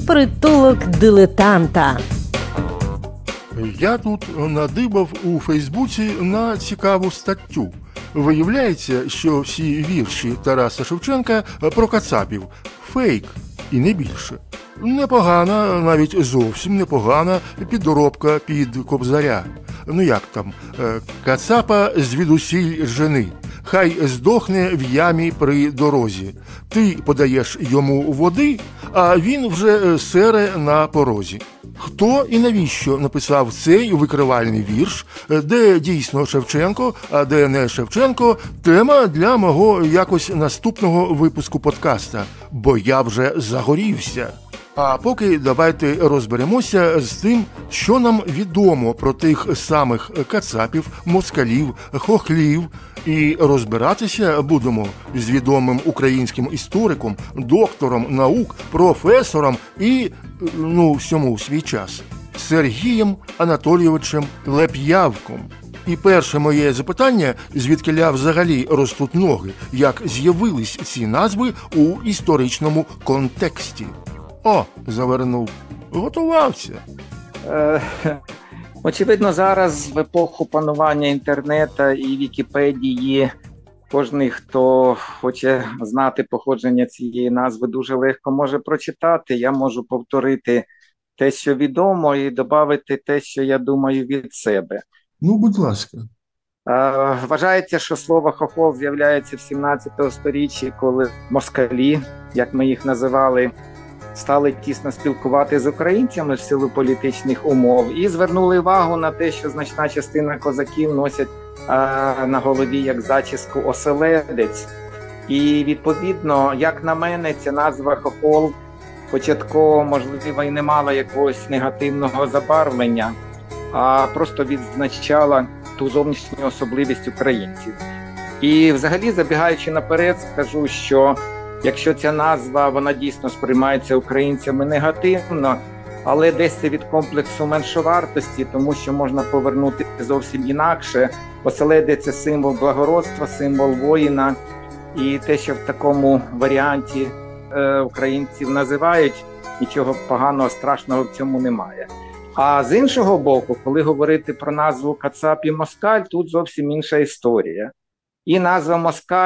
Притулок дилетанта. Я тут надибав у Фейсбуці на цікаву статтю. Виявляється, що всі вірші Тараса Шевченка про кацапів – фейк і не більше. Непогана, навіть зовсім непогана підробка під Кобзаря. Ну як там, кацапа звідусіль жени, хай здохне в ямі при дорозі. Ти подаєш йому води, а він вже сере на порозі. Хто і навіщо написав цей викривальний вірш, де дійсно Шевченко, а де не Шевченко – тема для мого якось наступного випуску подкаста, бо я вже загорівся. А поки давайте розберемося з тим, що нам відомо про тих самих кацапів, москалів, хохлів, і розбиратися будемо з відомим українським істориком, доктором наук, професором і, всьому в свій час, Сергієм Анатолійовичем Леп'явком. І перше моє запитання, звідкиля взагалі ростуть ноги, як з'явились ці назви у історичному контексті. О, завернув. Готувався. Очевидно, зараз в епоху панування інтернету і Вікіпедії кожен, хто хоче знати походження цієї назви, дуже легко може прочитати. Я можу повторити те, що відомо, і додати те, що я думаю від себе. Ну, будь ласка. Вважається, що слово «хохол» з'являється в 17 сторіччі, коли москалі, як ми їх називали, стали тісно спілкувати з українцями в силу політичних умов і звернули увагу на те, що значна частина козаків носять на голові як зачіску оселедець. І відповідно, як на мене, ця назва «хохол» початково, можливо, і не мала якогось негативного забарвлення, а просто відзначала ту зовнішню особливість українців. І взагалі, забігаючи наперед, скажу, що якщо ця назва, вона дійсно сприймається українцями негативно, але десь це від комплексу меншовартості, тому що можна повернути зовсім інакше. Оселедець – це символ благородства, символ воїна, і те, що в такому варіанті українців називають, нічого поганого, страшного в цьому немає. А з іншого боку, коли говорити про назву Кацап і Москаль, тут зовсім інша історія. І назва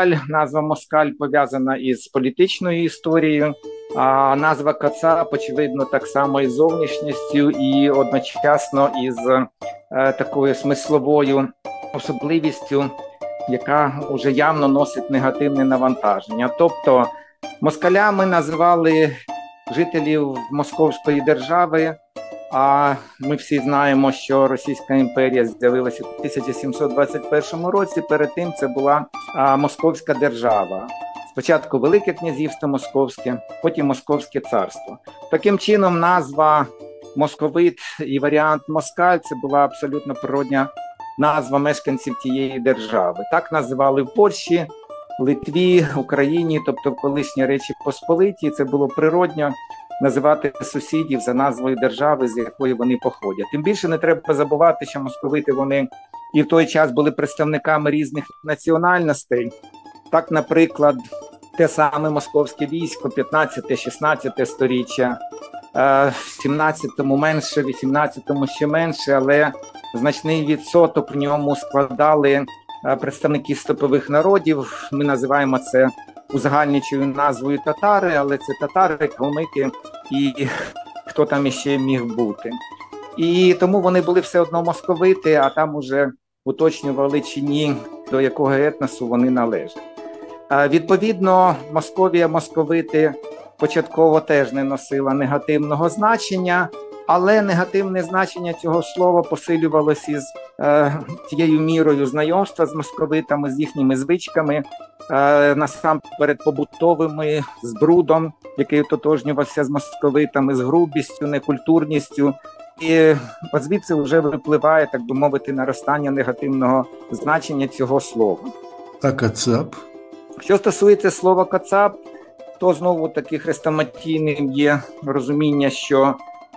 Москаль пов'язана із політичною історією, а назва Кацап, очевидно, так само із зовнішністю і одночасно із такою смисловою особливістю, яка вже явно носить негативне навантаження. Тобто москалями називали жителів Московської держави, а ми всі знаємо, що Російська імперія з'явилася у 1721 році, перед тим це була Московська держава. Спочатку Велике князівство Московське, потім Московське царство. Таким чином назва московит і варіант москаль – це була абсолютно природня назва мешканців тієї держави. Так називали в Польщі, Литві, Україні, тобто в колишній Речі Посполитій, це було природньо називати сусідів за назвою держави, з якої вони походять. Тим більше не треба забувати, що московити вони і в той час були представниками різних національностей. Так, наприклад, те саме московське військо 15-16 сторіччя, в 17-му менше, в 18-му ще менше, але значний відсоток в ньому складали представники степових народів. Ми називаємо це узагальнюючою назвою татари, але це татари, калмики і хто там іще міг бути. І тому вони були все одно московити, а там уже уточнювали чи ні, до якого етносу вони належать. Відповідно, Московія, московити початково теж не носила негативного значення, але негативне значення цього слова посилювалося із тією мірою знайомства з московитами, з їхніми звичками, насамперед побутовими, з брудом, який ототожнювався з московитами, з грубістю, некультурністю. І от звідси вже випливає, так би мовити, наростання негативного значення цього слова. А кацап? Що стосується слова кацап, то знову таки хрестоматійним є розуміння, що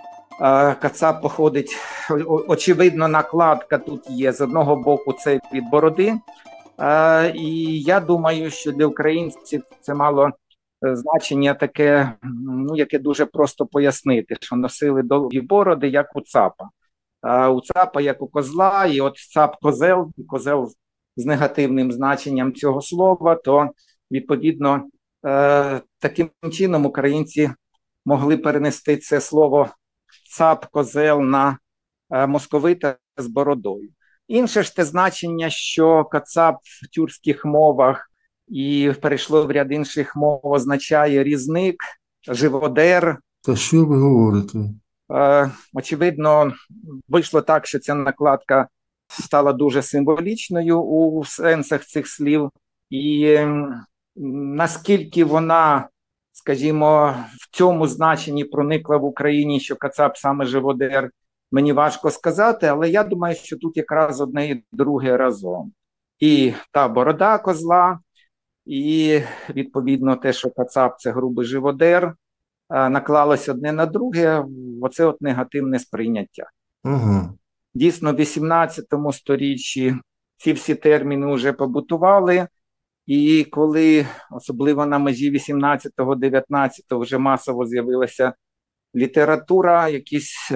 кацап походить, очевидно, накладка тут є. З одного боку це від бороди, і я думаю, що для українців це мало значення таке, ну, яке дуже просто пояснити, що носили довгі бороди, як у цапа. У цапа, як у козла, і от цап-козел, козел з негативним значенням цього слова, то, відповідно, таким чином українці могли перенести це слово цап-козел на московита з бородою. Інше ж те значення, що кацап в тюркських мовах і перейшло в ряд інших мов, означає різник, живодер. Та що ви говорите? Очевидно, вийшло так, що ця накладка стала дуже символічною у сенсах цих слів. І наскільки вона, скажімо, в цьому значенні проникла в Україні, що кацап саме живодер, мені важко сказати, але я думаю, що тут якраз одне і друге разом. І та борода козла, і, відповідно, те, що кацап – це грубий живодер, наклалося одне на друге, оце от негативне сприйняття. Ага. Дійсно, в 18 сторіччі ці всі терміни вже побутували, і коли, особливо на межі 18-19, вже масово з'явилася література, якісь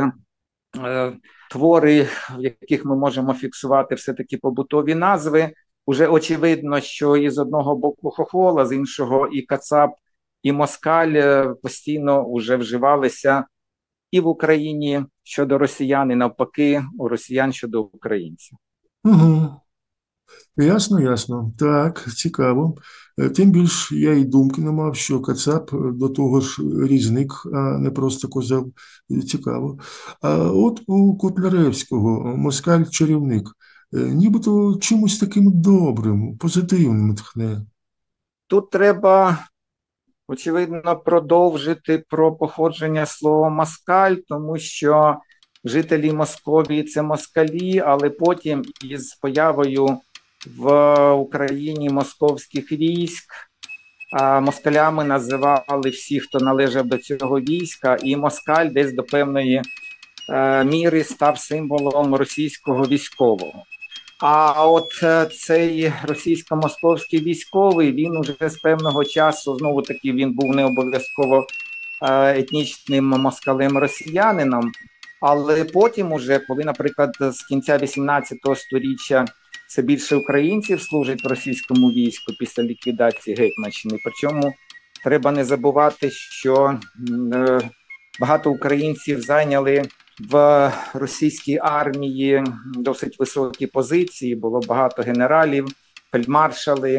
твори, в яких ми можемо фіксувати все-таки побутові назви, уже очевидно, що із одного боку хохола, з іншого і кацап, і москаль постійно вже вживалися і в Україні щодо росіян, і навпаки, у росіян щодо українців. Угу. Ясно, ясно. Так, цікаво. Тим більш я й думки не мав, що кацап до того ж різник, а не просто козел. Цікаво. А от у Котляревського москаль-чарівник нібито чимось таким добрим, позитивним тхне. Тут треба, очевидно, продовжити про походження слова москаль, тому що жителі Московії – це москалі, але потім із появою в Україні московських військ москалями називали всіх, хто належав до цього війська, і москаль десь до певної міри став символом російського військового. А от цей російсько-московський військовий, він уже з певного часу, знову таки, він був не обов'язково етнічним москалем-росіянином, але потім уже, коли, наприклад, з кінця 18 сторіччя все більше українців служать в російському війську після ліквідації Гетьманщини. Причому треба не забувати, що багато українців зайняли в російській армії досить високі позиції, було багато генералів, фельдмаршали.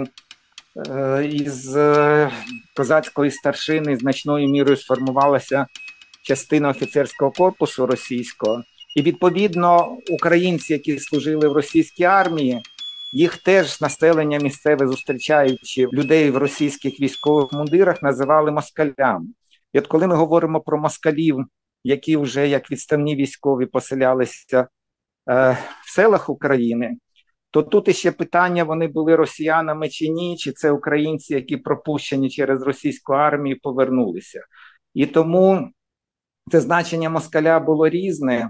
Із козацької старшини значною мірою сформувалася частина офіцерського корпусу російського. І, відповідно, українці, які служили в російській армії, їх теж населення місцеве, зустрічаючи людей в російських військових мундирах, називали москалями. І от коли ми говоримо про москалів, які вже як відставні військові поселялися в селах України, то тут іще питання, вони були росіянами чи ні, чи це українці, які пропущені через російську армію, повернулися. І тому це значення москаля було різне,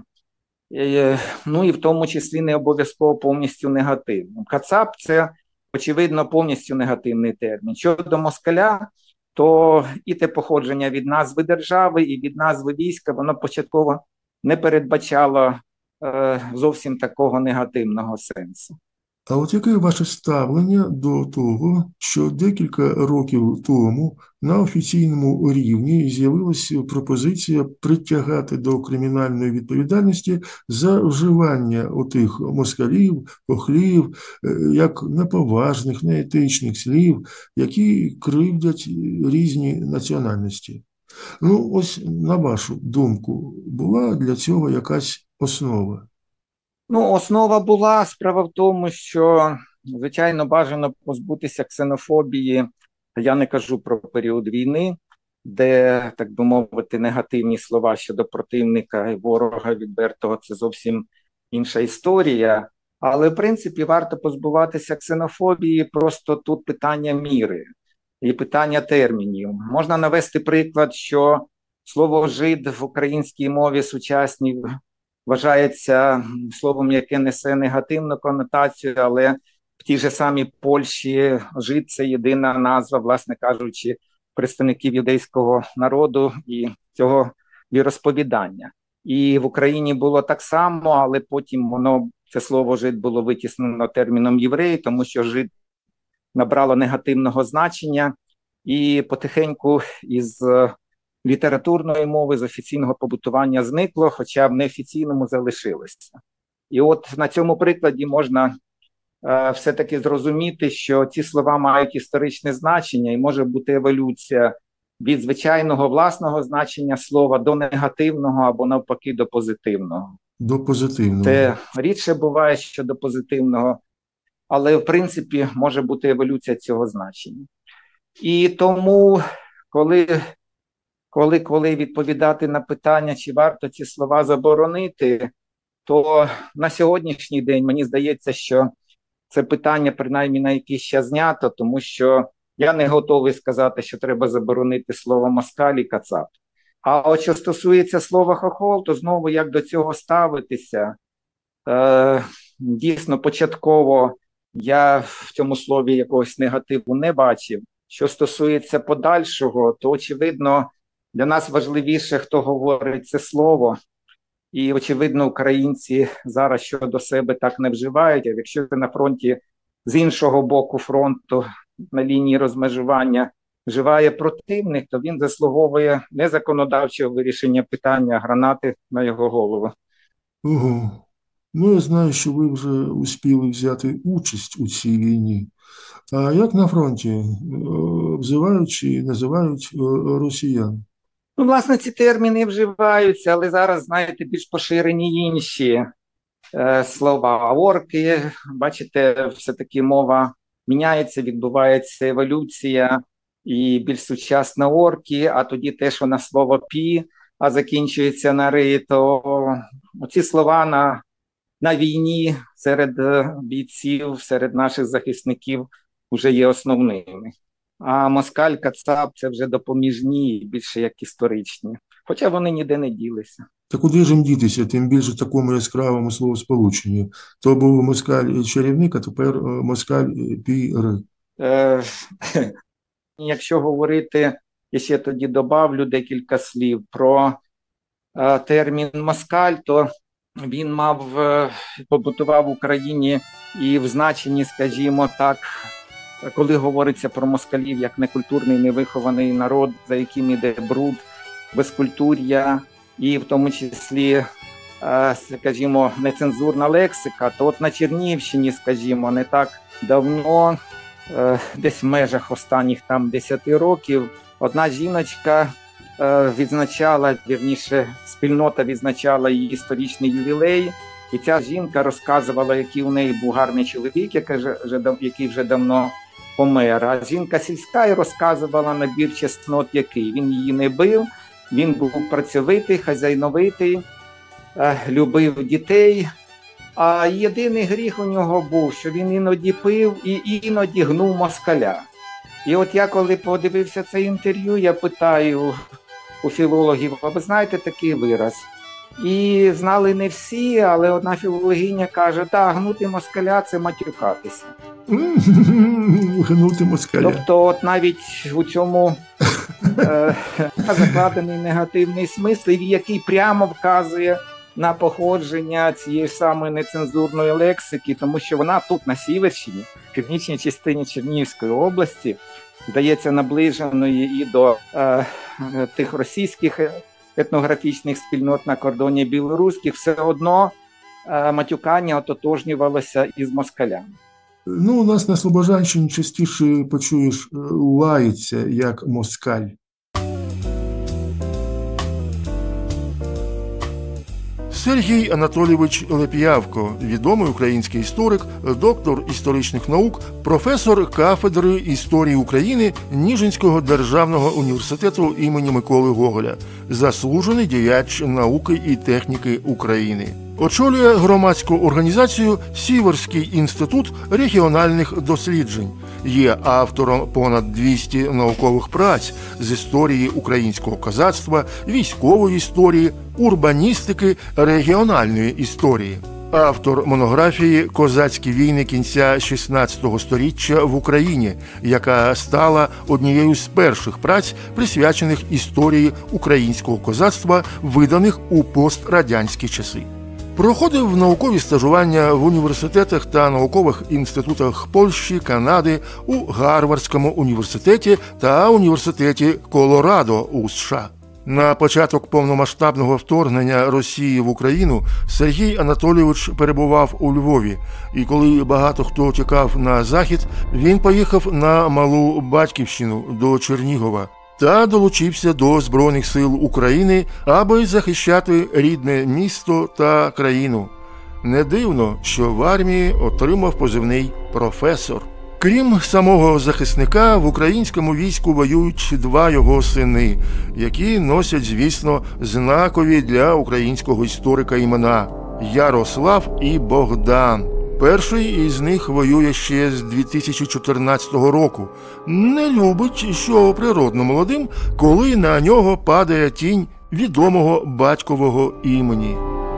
ну і в тому числі не обов'язково повністю негативним. Кацап – це, очевидно, повністю негативний термін. Щодо москаля, то і те походження від назви держави, і від назви війська, воно початково не передбачало зовсім такого негативного сенсу. А от яке ваше ставлення до того, що декілька років тому на офіційному рівні з'явилася пропозиція притягати до кримінальної відповідальності за вживання отих москалів, хохлів, як неповажних, неетичних слів, які кривдять різні національності? Ну, ось, на вашу думку, була для цього якась основа? Ну, основа була, справа в тому, що, звичайно, бажано позбутися ксенофобії. Я не кажу про період війни, де, так би мовити, негативні слова щодо противника і ворога відвертого – це зовсім інша історія. Але, в принципі, варто позбуватися ксенофобії, просто тут питання міри і питання термінів. Можна навести приклад, що слово «жид» в українській мові сучасній вважається словом, яке несе негативну конотацію, але в тій же самій Польщі жид – це єдина назва, власне кажучи, представників юдейського народу і цього віросповідання. І в Україні було так само, але потім це слово «жид» було витіснено терміном «єврей», тому що «жид» набрало негативного значення, і потихеньку із літературної мови, з офіційного побутування зникло, хоча в неофіційному залишилося. І от на цьому прикладі можна все-таки зрозуміти, що ці слова мають історичне значення і може бути еволюція від звичайного власного значення слова до негативного або навпаки до позитивного. До позитивного. Це рідше буває, що до позитивного, але в принципі може бути еволюція цього значення. І тому, коли відповідати на питання, чи варто ці слова заборонити, то на сьогоднішній день мені здається, що це питання принаймні на якийсь час знято, тому що я не готовий сказати, що треба заборонити слово москаль і кацап. А от що стосується слова хохол, то знову як до цього ставитися. Дійсно, початково я в цьому слові якогось негативу не бачив. Що стосується подальшого, то, очевидно, для нас важливіше, хто говорить це слово. І, очевидно, українці зараз щодо себе так не вживають. А якщо ти на фронті з іншого боку фронту, на лінії розмежування, вживає противник, то він заслуговує не законодавчого вирішення питання, а гранати на його голову. Ого. Ну, я знаю, що ви вже успіли взяти участь у цій війні. А як на фронті? Взивають чи називають росіян? Ну, власне, ці терміни вживаються, але зараз, знаєте, більш поширені інші слова. Орки, бачите, все-таки мова міняється, відбувається еволюція, і більш сучасна орки, а тоді те, що на слово «пі», а закінчується на «ри», то ці слова на війні серед бійців, серед наших захисників вже є основними. А москаль, кацап – це вже допоміжні, більше як історичні. Хоча вони ніде не ділися. Та куди ж їм дітися, тим більше такому яскравому словосполученню? То був москаль чарівник, а тепер москаль пі-ри. Якщо говорити, я ще тоді добавлю декілька слів про термін москаль, то він побутував в Україні і в значенні, скажімо так, коли говориться про москалів як некультурний, невихований народ, за яким іде бруд, безкультур'я і в тому числі, скажімо, нецензурна лексика, то от на Чернігівщині, скажімо, не так давно, десь в межах останніх 10 років, одна жіночка відзначала, вірніше, спільнота відзначала її історичний ювілей, і ця жінка розказувала, який у неї був гарний чоловік, який вже давно помер. А жінка сільська і розказувала набір чеснот, який. Він її не бив, він був працьовитий, хазяйновитий, любив дітей. А єдиний гріх у нього був, що він іноді пив і іноді гнув москаля. І от я, коли подивився це інтерв'ю, я питаю у філологів, а ви знаєте такий вираз? І знали не всі, але одна філологиня каже, так, гнути москаля – це матюкатися. Гнути москаля. Тобто от навіть у цьому закладений негативний смисл, який прямо вказує на походження цієї самої нецензурної лексики, тому що вона тут, на Сіверщині, в північній частині Чернігівської області, здається, наближеної і до тих російських етнографічних спільнот на кордоні білоруських, все одно матюкання ототожнювалося із москалями. Ну, у нас на Слобожанщині частіше почуєш лається, як москаль. Сергій Анатолійович Леп'явко, відомий український історик, доктор історичних наук, професор кафедри історії України Ніжинського державного університету імені Миколи Гоголя, заслужений діяч науки і техніки України. Очолює громадську організацію «Сіверський інститут регіональних досліджень». Є автором понад 200 наукових праць з історії українського козацтва, військової історії, урбаністики, регіональної історії. Автор монографії «Козацькі війни кінця XVI століття в Україні», яка стала однією з перших праць, присвячених історії українського козацтва, виданих у пострадянські часи. Проходив наукові стажування в університетах та наукових інститутах Польщі, Канади, у Гарвардському університеті та університеті Колорадо у США. На початок повномасштабного вторгнення Росії в Україну Сергій Анатолійович перебував у Львові, і коли багато хто тікав на захід, він поїхав на малу батьківщину до Чернігова та долучився до Збройних сил України, аби захищати рідне місто та країну. Не дивно, що в армії отримав позивний «професор». Крім самого захисника, в українському війську воюють два його сини, які носять, звісно, знакові для українського історика імена – Ярослав і Богдан. Перший із них воює ще з 2014 року. Не любить, що природно молодим, коли на нього падає тінь відомого батькового імені.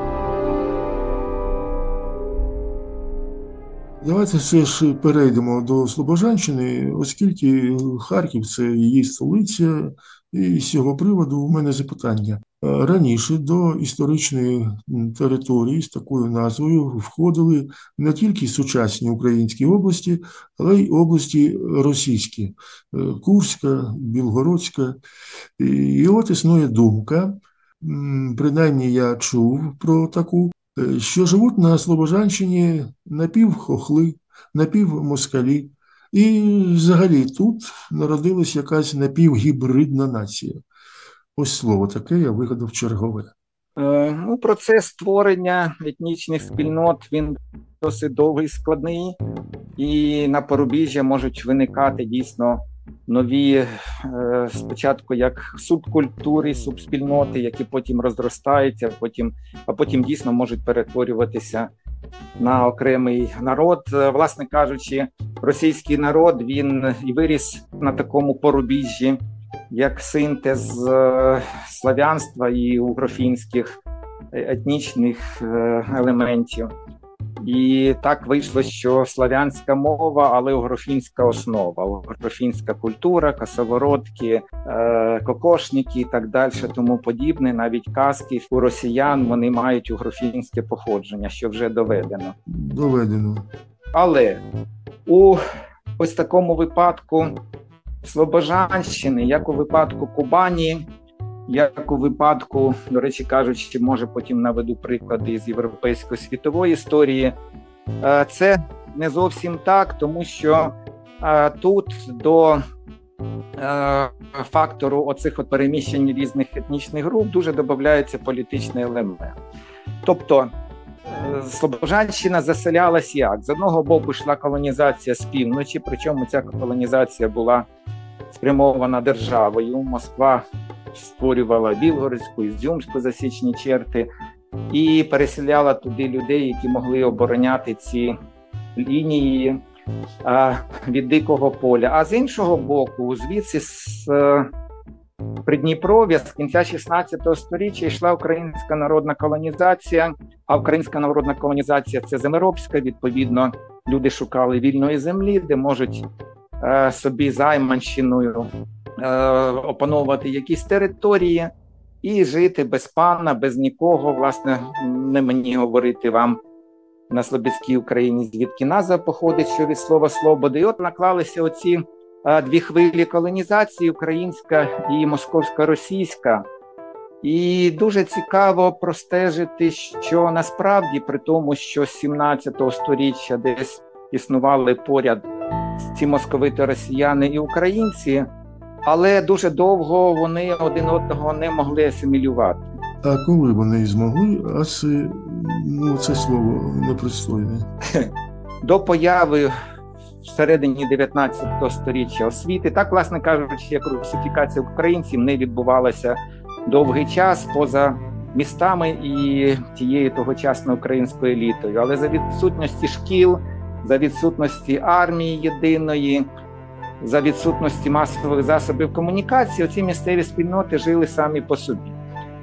Давайте все ж перейдемо до Слобожанщини, оскільки Харків – це її столиця, і з цього приводу у мене запитання. Раніше до історичної території з такою назвою входили не тільки сучасні українські області, але й області російські – Курська, Білгородська. І от існує думка, принаймні я чув про таку, що живуть на Слобожанщині напівхохли, напівмоскалі. І взагалі тут народилась якась напівгібридна нація. Ось слово таке я вигадав чергове. Процес створення етнічних спільнот, він досить довгий, складний. І на порубіжжя можуть виникати дійсно нові, спочатку як субкультури, субспільноти, які потім розростаються, а потім дійсно можуть перетворюватися на окремий народ. Власне кажучи, російський народ, він і виріс на такому порубіжжі, як синтез слав'янства і угрофінських етнічних елементів. І так вийшло, що слав'янська мова, але угрофінська основа, угрофінська культура, косоворотки, кокошники і так далі, тому подібне. Навіть казки у росіян, вони мають угрофінське походження, що вже доведено. Але у ось такому випадку Слобожанщини, як у випадку Кубані, як у випадку, до речі кажучи, може потім наведу приклади з європейської світової історії, це не зовсім так, тому що тут до фактору оцих переміщень різних етнічних груп дуже додається політичний елемент. Тобто Слобожанщина заселялась як? З одного боку йшла колонізація з півночі, причому ця колонізація була спрямована державою. Москва створювала Білгородську, Ізюмську засічні черти і переселяла туди людей, які могли обороняти ці лінії від дикого поля. А з іншого боку, звідси з Придніпров'я, з кінця 16 століття йшла українська народна колонізація, а українська народна колонізація – це землеробська, відповідно, люди шукали вільної землі, де можуть собі займанщиною опановувати якісь території і жити без пана, без нікого. Власне, не мені говорити вам на Слобідській Україні, звідки назва походить, що від слова «слобода». І от наклалися оці дві хвилі колонізації, українська і московсько-російська. І дуже цікаво простежити, що насправді, при тому, що з 17 століття десь існували поряд ці московити росіяни і українці, але дуже довго вони один одного не могли асимілювати. А коли вони змогли, це слово непристойне? До появи всередині 19 століття освіти, так, власне кажучи, як русифікація українців не відбувалася довгий час поза містами і тією тогочасною українською елітою. Але за відсутності шкіл, за відсутності армії єдиної, за відсутності масових засобів комунікації, оці місцеві спільноти жили самі по собі.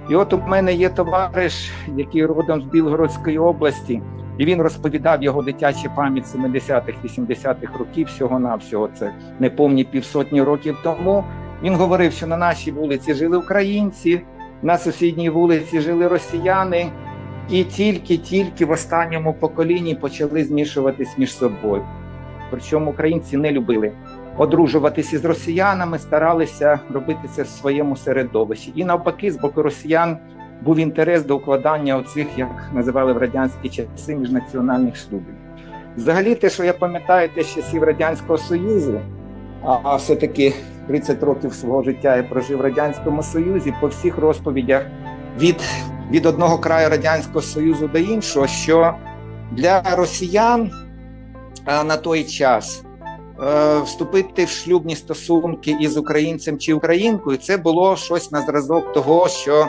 І от у мене є товариш, який родом з Білгородської області, і він розповідав його дитяча пам'ять 70-х, 80-х років всього-навсього, це неповні півсотні років тому. Він говорив, що на нашій вулиці жили українці, на сусідній вулиці жили росіяни, і тільки в останньому поколінні почали змішуватись між собою. Причому українці не любили одружуватися з росіянами, старалися робити це в своєму середовищі. І навпаки, з боку росіян був інтерес до укладання оцих, як називали в радянські часи, міжнаціональних шлюбів. Взагалі, те, що я пам'ятаю, те з часів Радянського Союзу, а все-таки 30 років свого життя я прожив в Радянському Союзі, по всіх розповідях від одного краю Радянського Союзу до іншого, що для росіян на той час вступити в шлюбні стосунки із українцем чи українкою, це було щось на зразок того, що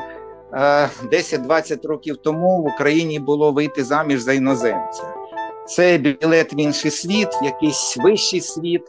10-20 років тому в Україні було вийти заміж за іноземця. Це білет в інший світ, якийсь вищий світ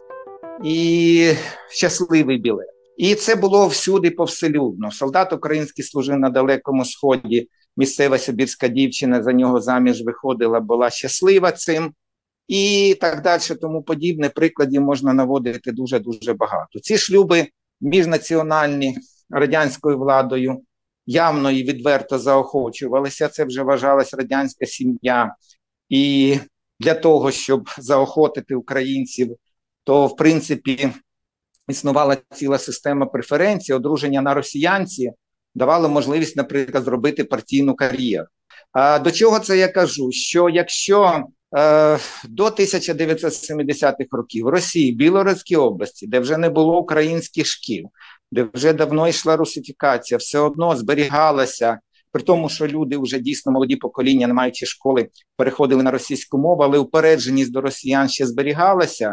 і щасливий білет. І це було всюди повселюдно. Солдат український служив на Далекому Сході, місцева сибірська дівчина за нього заміж виходила, була щаслива цим. І так далі, тому подібне, прикладів можна наводити дуже-дуже багато. Ці шлюби міжнаціональні радянською владою явно і відверто заохочувалися, це вже вважалась радянська сім'я. І для того, щоб заохотити українців, то, в принципі, існувала ціла система преференцій, одруження на росіянці давало можливість, наприклад, зробити партійну кар'єру. А до чого це я кажу? Що якщо до 1970-х років в Росії, Білгородській області, де вже не було українських шкіл, де вже давно йшла русифікація, все одно зберігалася, при тому, що люди вже дійсно молоді покоління, не маючи школи, переходили на російську мову, але упередженість до росіян ще зберігалася,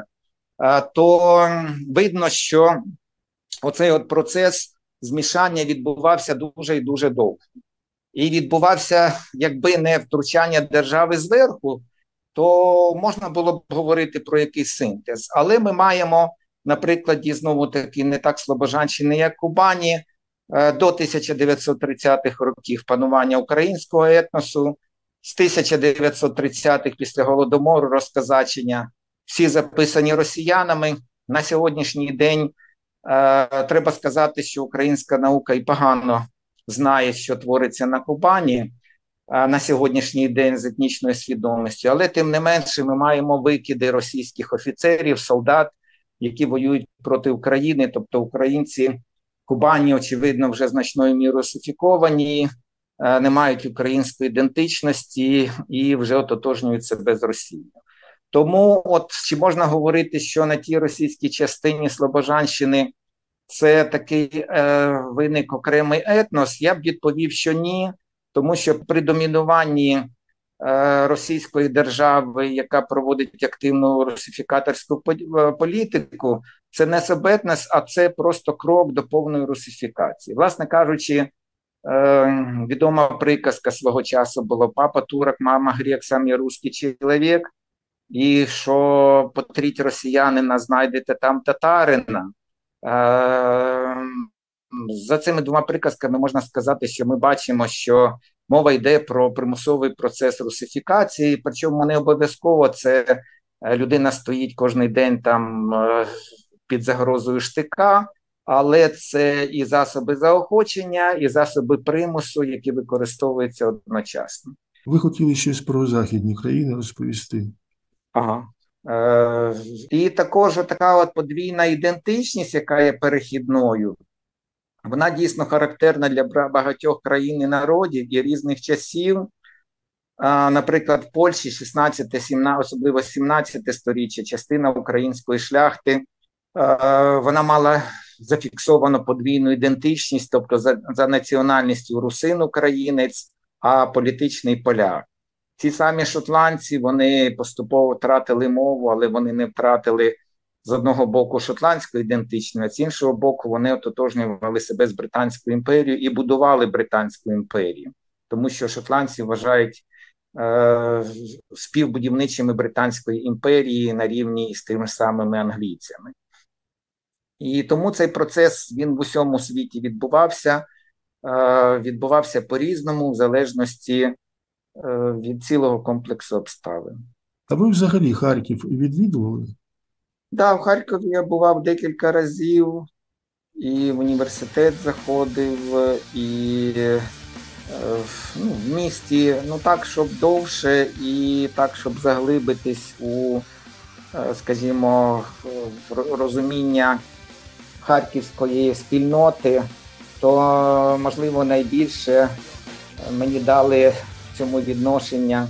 то видно, що оцей от процес змішання відбувався дуже і дуже довго. І відбувався, якби не втручання держави зверху, то можна було б говорити про якийсь синтез. Але ми маємо, на прикладі, знову-таки, не так Слобожанщини, як Кубані, до 1930-х років панування українського етносу, з 1930-х після Голодомору розказачення, всі записані росіянами. На сьогоднішній день треба сказати, що українська наука і погано знає, що твориться на Кубані на сьогоднішній день з етнічною свідомістю, але тим не менше ми маємо викиди російських офіцерів, солдат, які воюють проти України, тобто українці Кубані, очевидно, вже значною мірою русифіковані, не мають української ідентичності і вже ототожнюють себе з Росією. Тому от чи можна говорити, що на тій російській частині Слобожанщини це такий виник окремий етнос? Я б відповів, що ні, тому що при домінуванні російської держави, яка проводить активну русифікаторську політику, це не субетнос, а це просто крок до повної русифікації. Власне кажучи, відома приказка свого часу була «Папа турок, мама грек, сам я русский чоловік», і що потріть росіянина, знайдете там татарина. За цими двома приказками можна сказати, що ми бачимо, що мова йде про примусовий процес русифікації, причому не обов'язково це людина стоїть кожен день там під загрозою штика, але це і засоби заохочення, і засоби примусу, які використовуються одночасно. Ви хотіли щось про західні країни розповісти? Ага. І також така от подвійна ідентичність, яка є перехідною, вона дійсно характерна для багатьох країн і народів і різних часів. Наприклад, в Польщі 16-17, особливо 17 сторіччя, частина української шляхти, вона мала зафіксовано подвійну ідентичність, тобто за національністю русин-українець, а політичний поляк. Ці самі шотландці, вони поступово втратили мову, але вони не втратили з одного боку шотландську ідентичність, а з іншого боку вони ототожнювали себе з Британською імперією і будували Британську імперію, тому що шотландці вважають співбудівничими Британської імперії на рівні з тими самими англійцями. І тому цей процес, він в усьому світі відбувався. відбувався по-різному, в залежності від цілого комплексу обставин. А ви взагалі Харків відвідували? Так, в Харкові я бував декілька разів, і в університет заходив, і в місті, так, щоб довше, і так, щоб заглибитись у, скажімо, розуміння харківської спільноти, то, можливо, найбільше мені дали цьому відношення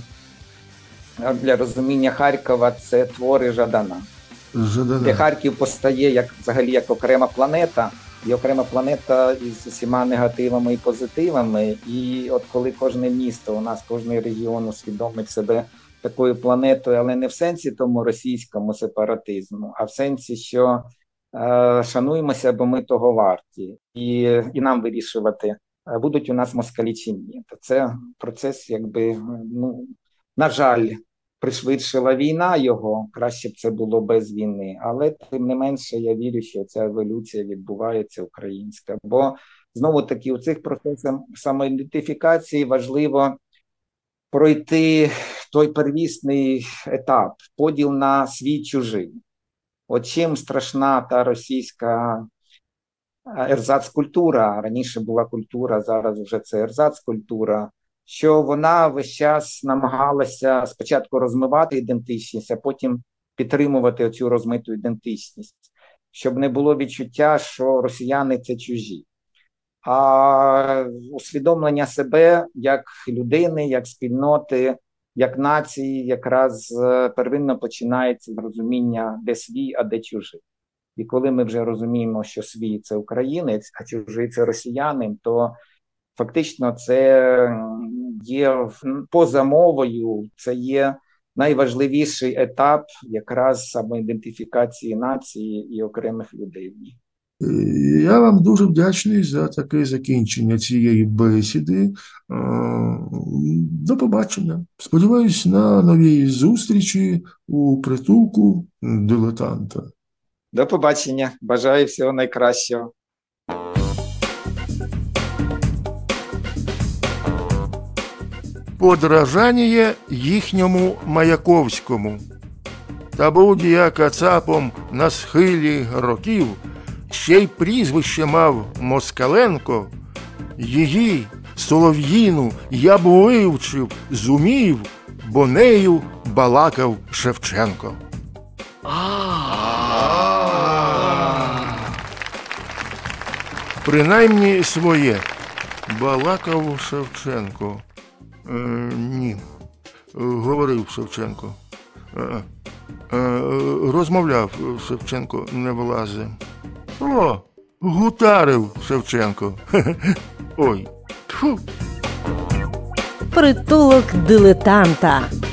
для розуміння Харкова – це твори Жадана. Де Харків постає взагалі як окрема планета, і окрема планета із усіма негативами і позитивами. І от коли кожне місто, у нас кожний регіон усвідомить себе такою планетою, але не в сенсі тому російському сепаратизму, а в сенсі, що шануємося, бо ми того варті. І нам вирішувати, будуть у нас москалі чи ні. То це процес, на жаль, пришвидшила війна його, краще б це було без війни. Але тим не менше я вірю, що ця еволюція відбувається українська. Бо знову-таки у цих процесах самоідентифікації важливо пройти той первісний етап, поділ на свій-чужий. От чим страшна та російська ерзац-культура, раніше була культура, зараз вже це ерзац-культура, що вона весь час намагалася спочатку розмивати ідентичність, а потім підтримувати оцю розмиту ідентичність, щоб не було відчуття, що росіяни – це чужі. А усвідомлення себе як людини, як спільноти, як нації якраз первинно починається з розуміння, де свій, а де чужий. І коли ми вже розуміємо, що свій – це українець, а чужий – це росіянин, то фактично це є поза мовою, це є найважливіший етап якраз самоідентифікації нації і окремих людей в ній. Я вам дуже вдячний за таке закінчення цієї бесіди. До побачення. Сподіваюсь на нові зустрічі у притулку дилетанта. До побачення. Бажаю всього найкращого. Подражання їхньому Маяковському. Та будь я кацапом на схилі років, ще й прізвище мав Москаленко, її, Солов'їну, я б вивчив, зумів, бо нею балакав Шевченко. Принаймні своє. Балакав Шевченко. Ні. Говорив Шевченко. Розмовляв Шевченко, не влазе. О, гутарив Шевченко. Ой. Тьфу. Притулок дилетанта.